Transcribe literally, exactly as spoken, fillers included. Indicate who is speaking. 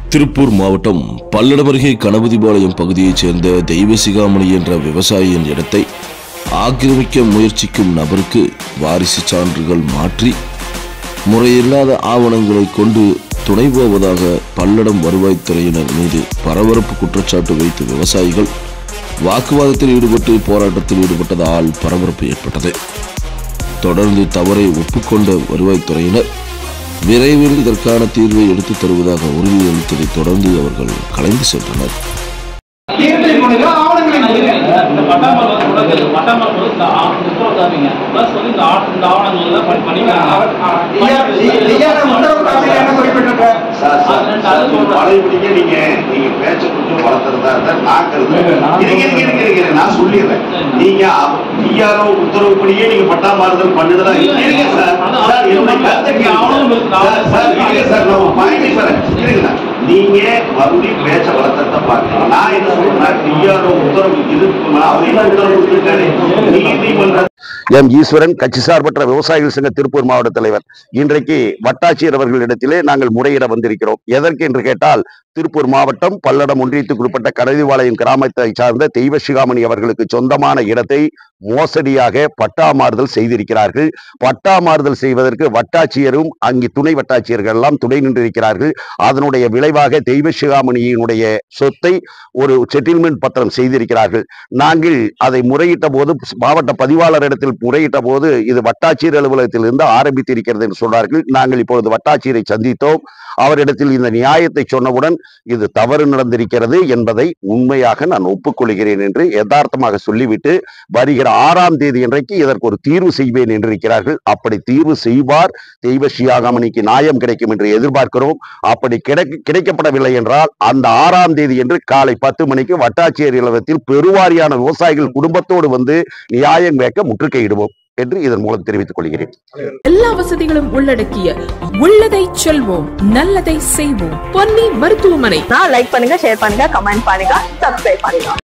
Speaker 1: திருப்பூர் மாவட்டம் பல்லடம் அருகே கணபதிபாளையம் பகுதியைச் சேர்ந்த தெய்வசிகாமணி என்ற விவசாயியின் இடத்தை ஆக்கிரமிக்க முயற்சிக்கும் நபருக்கு வாரிசு சான்றுகள் மாற்றி முறையில்லாத ஆவணங்களை கொண்டு துணை போவதாக பல்லடம் வருவாய்த்துறையினர் மீது பரபரப்பு குற்றச்சாட்டு வைத்த விவசாயிகள் வாக்குவாதத்தில் ஈடுபட்டு போராட்டத்தில் ஈடுபட்டதால் பரபரப்பு ஏற்பட்டது. தொடர்ந்து தவறை ஒப்புக்கொண்ட வருவாய்த்துறையினர் விரைவில் இதற்கான தீர்வை எடுத்துத் தருவதாக உறுதியளித்ததை தொடர்ந்து அவர்கள் கலைந்து சென்றனர்.
Speaker 2: உத்தரவுப்படியே நீங்க பட்டா மாறுதல் பண்ணுதலா நீங்க மறுபடியும் பேச்ச வளர்த்த பாருங்க. நான் என்ன சொல்றேன், உத்தரவு இருக்குன்னா அவர் என்ன உத்தரவு கொடுத்திருக்காரு? நீதிமன்ற
Speaker 3: எம் ஈஸ்வரன், கட்சி சார்பற்ற விவசாயிகள் சங்க திருப்பூர் மாவட்ட தலைவர். இன்றைக்கு வட்டாட்சியர் அவர்களிடத்திலே நாங்கள் முறையிட வந்திருக்கிறோம். எதற்கு என்று கேட்டால், திருப்பூர் மாவட்டம் பல்லடம் ஒன்றியத்துக்கு உட்பட்ட கணபதிபாளையம் கிராமத்தை சார்ந்த தெய்வசிகாமணி அவர்களுக்கு சொந்தமான இடத்தை மோசடியாக பட்டா மாறுதல் செய்திருக்கிறார்கள். பட்டா மாறுதல் செய்வதற்கு வட்டாட்சியரும் அங்கு துணை வட்டாட்சியர்கள் எல்லாம் துணை நின்றிருக்கிறார்கள். அதனுடைய விளைவாக தெய்வசிகாமணியினுடைய சொத்தை ஒரு செட்டில்மெண்ட் பத்திரம் செய்திருக்கிறார்கள். நாங்கள் அதை முறையிட்ட போது, மாவட்ட பதிவாளர் இடத்தில் முறையிட்ட போது, இது வட்டாட்சியர் அலுவலகத்தில் இருந்து ஆரம்பித்திருக்கிறது என்று சொன்னார்கள். நாங்கள் இப்பொழுது வட்டாட்சியரை சந்தித்தோம். அவரிடத்தில் இந்த நியாயத்தை சொன்னவுடன் இது தவறு நடந்திருக்கிறது என்பதை உண்மையாக நான் ஒப்புக்கொள்கிறேன் என்று யதார்த்தமாக சொல்லிவிட்டு, வருகிற ஆறாம் தேதி இன்றைக்கு இதற்கு ஒரு தீர்வு செய்வேன் என்றிருக்கிறார்கள். அப்படி தீர்வு செய்வார், தெய்வசிகாமணிக்கு நியாயம் கிடைக்கும் என்று எதிர்பார்க்கிறோம். அப்படி கிடைக்க கிடைக்கப்படவில்லை என்றால் அந்த ஆறாம் தேதி என்று காலை பத்து மணிக்கு வட்டாட்சியர் அலுவலகத்தில் பெருவாரியான விவசாயிகள் குடும்பத்தோடு வந்து நியாயம் கேட்க முற்றுகையிடுவோம் என்று இதன் மூலம் தெரிவித்துக் கொள்கிறேன்.
Speaker 4: எல்லா வசதிகளும் உள்ளடக்கிய உள்ளதை செல்வோம், நல்லதை செய்வோம் பொன்னி மருத்துவமனை.
Speaker 5: லைக் பண்ணுங்க, ஷேர் பண்ணுங்க, கமெண்ட் பண்ணுங்க, சப்ஸ்கிரைப் பண்ணுங்க.